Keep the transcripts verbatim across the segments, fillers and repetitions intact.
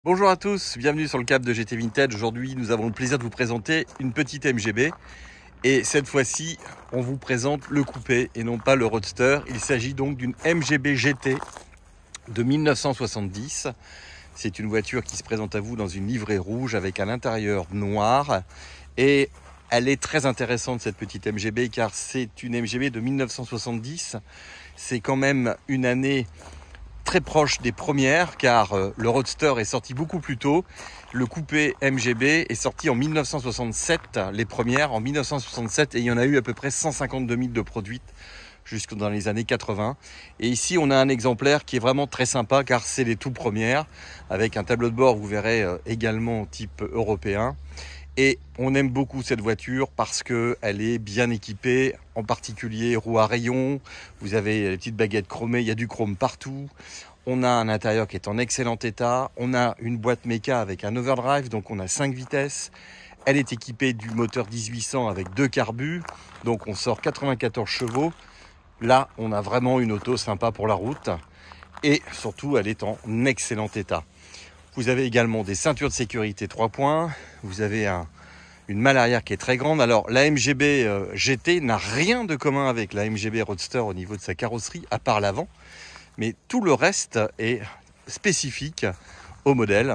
Bonjour à tous, bienvenue sur le Cap de G T Vintage. Aujourd'hui, nous avons le plaisir de vous présenter une petite M G B. Et cette fois-ci, on vous présente le coupé et non pas le roadster. Il s'agit donc d'une M G B G T de mille neuf cent soixante-dix. C'est une voiture qui se présente à vous dans une livrée rouge avec un intérieur noir. Et elle est très intéressante, cette petite M G B, car c'est une M G B de mille neuf cent soixante-dix. C'est quand même une année très proche des premières, car euh, le Roadster est sorti beaucoup plus tôt. Le coupé M G B est sorti en mille neuf cent soixante-sept, les premières en mille neuf cent soixante-sept, et il y en a eu à peu près cent cinquante-deux mille de produites jusque dans les années quatre-vingts. Et ici, on a un exemplaire qui est vraiment très sympa, car c'est les tout premières, avec un tableau de bord, vous verrez, euh, également type européen. Et on aime beaucoup cette voiture parce qu'elle est bien équipée, en particulier roue à rayons. Vous avez les petites baguettes chromées, il y a du chrome partout. On a un intérieur qui est en excellent état. On a une boîte méca avec un overdrive, donc on a cinq vitesses. Elle est équipée du moteur dix-huit cents avec deux carbus, donc on sort quatre-vingt-quatorze chevaux. Là, on a vraiment une auto sympa pour la route. Et surtout, elle est en excellent état. Vous avez également des ceintures de sécurité trois points. Vous avez un, une malle arrière qui est très grande. Alors, la M G B euh, G T n'a rien de commun avec la M G B Roadster au niveau de sa carrosserie, à part l'avant. Mais tout le reste est spécifique au modèle.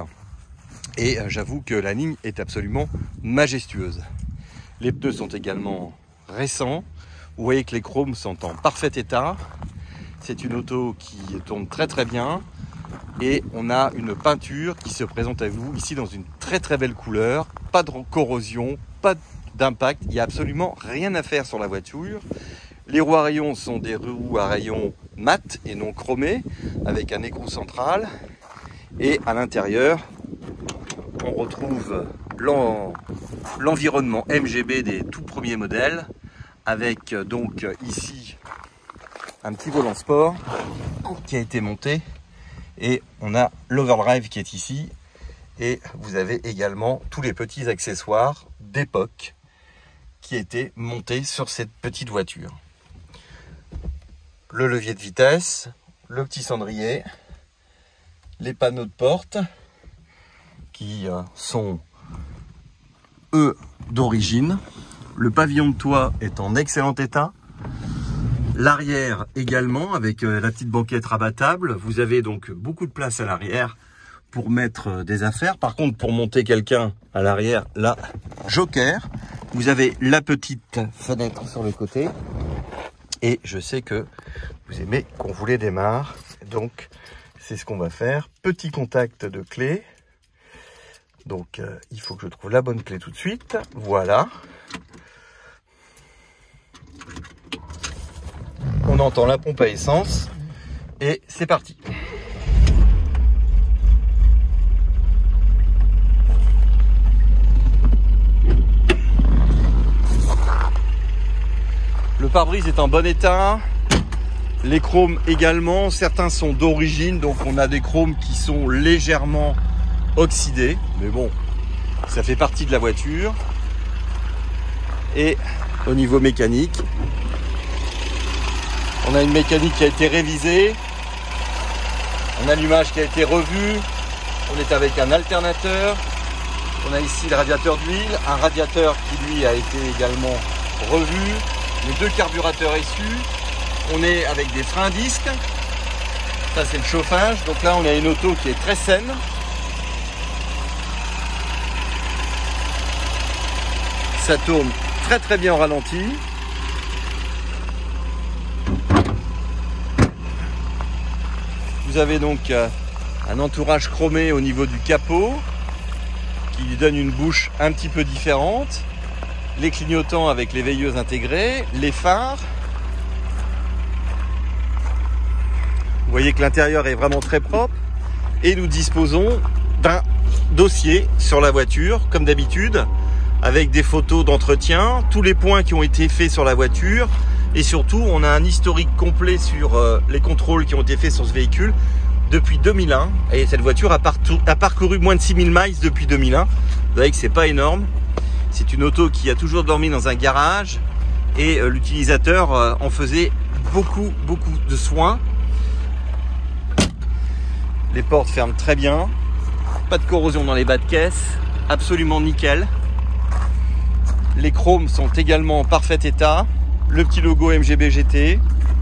Et euh, j'avoue que la ligne est absolument majestueuse. Les pneus sont également récents. Vous voyez que les chromes sont en parfait état. C'est une auto qui tourne très très bien. Et on a une peinture qui se présente à vous ici dans une très très belle couleur. Pas de corrosion, pas d'impact. Il n'y a absolument rien à faire sur la voiture. Les roues à rayons sont des roues à rayons mat et non chromées, avec un écrou central. Et à l'intérieur, on retrouve l'environnement M G B des tout premiers modèles, avec donc ici un petit volant sport qui a été monté. Et on a l'overdrive qui est ici. Et vous avez également tous les petits accessoires d'époque qui étaient montés sur cette petite voiture. Le levier de vitesse, le petit cendrier, les panneaux de porte qui sont, eux, d'origine. Le pavillon de toit est en excellent état. L'arrière également, avec la petite banquette rabattable. Vous avez donc beaucoup de place à l'arrière pour mettre des affaires. Par contre, pour monter quelqu'un à l'arrière, là, joker. Vous avez la petite fenêtre sur le côté. Et je sais que vous aimez qu'on vous les démarre. Donc, c'est ce qu'on va faire. Petit contact de clé. Donc, euh, il faut que je trouve la bonne clé tout de suite. Voilà. On entend la pompe à essence et c'est parti. Le pare-brise est en bon état. Les chromes également. Certains sont d'origine, donc on a des chromes qui sont légèrement oxydés. Mais bon, ça fait partie de la voiture. Et au niveau mécanique, on a une mécanique qui a été révisée, un allumage qui a été revu, on est avec un alternateur, on a ici le radiateur d'huile, un radiateur qui lui a été également revu, les deux carburateurs issus, on est avec des freins disques, ça c'est le chauffage, donc là on a une auto qui est très saine. Ça tourne très très bien au ralenti. Vous avez donc un entourage chromé au niveau du capot qui lui donne une bouche un petit peu différente. Les clignotants avec les veilleuses intégrées, les phares. Vous voyez que l'intérieur est vraiment très propre. Et nous disposons d'un dossier sur la voiture, comme d'habitude, avec des photos d'entretien, tous les points qui ont été faits sur la voiture. Et surtout, on a un historique complet sur euh, les contrôles qui ont été faits sur ce véhicule depuis deux mille un. Et cette voiture a, parcouru, a parcouru moins de six mille miles depuis deux mille un. Vous voyez que c'est pas énorme. C'est une auto qui a toujours dormi dans un garage. Et euh, l'utilisateur euh, en faisait beaucoup, beaucoup de soins. Les portes ferment très bien. Pas de corrosion dans les bas de caisse, absolument nickel. Les chromes sont également en parfait état. Le petit logo M G B G T.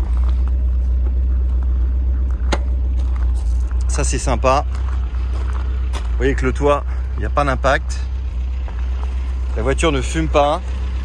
Ça c'est sympa. Vous voyez que le toit, il n'y a pas d'impact. La voiture ne fume pas.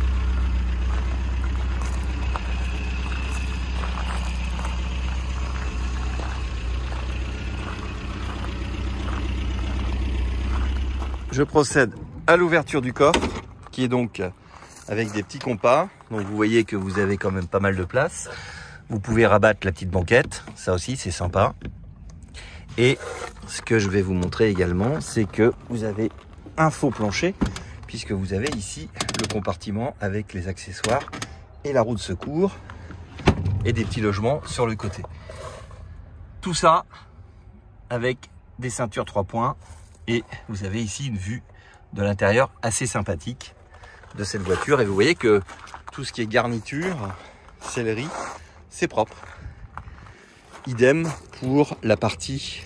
Je procède à l'ouverture du coffre, qui est donc avec des petits compas. Donc vous voyez que vous avez quand même pas mal de place. Vous pouvez rabattre la petite banquette, ça aussi c'est sympa. Et ce que je vais vous montrer également, c'est que vous avez un faux plancher, puisque vous avez ici le compartiment avec les accessoires et la roue de secours et des petits logements sur le côté. Tout ça avec des ceintures trois points. Et vous avez ici une vue de l'intérieur assez sympathique de cette voiture. Et vous voyez que tout ce qui est garniture, sellerie, c'est propre. Idem pour la partie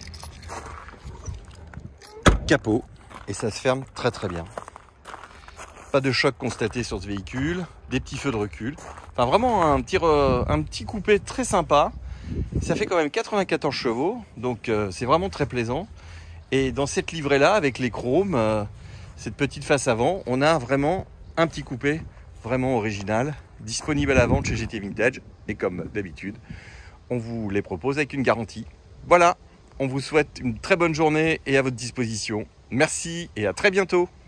capot. Et ça se ferme très très bien. Pas de choc constaté sur ce véhicule. Des petits feux de recul. Enfin vraiment un petit, un petit coupé très sympa. Ça fait quand même quatre-vingt-quatorze chevaux. Donc euh, c'est vraiment très plaisant. Et dans cette livrée-là, avec les chromes, euh, cette petite face avant, on a vraiment un petit coupé vraiment original, disponible à la vente chez G T Vintage. Et comme d'habitude, on vous les propose avec une garantie. Voilà, on vous souhaite une très bonne journée et à votre disposition. Merci et à très bientôt.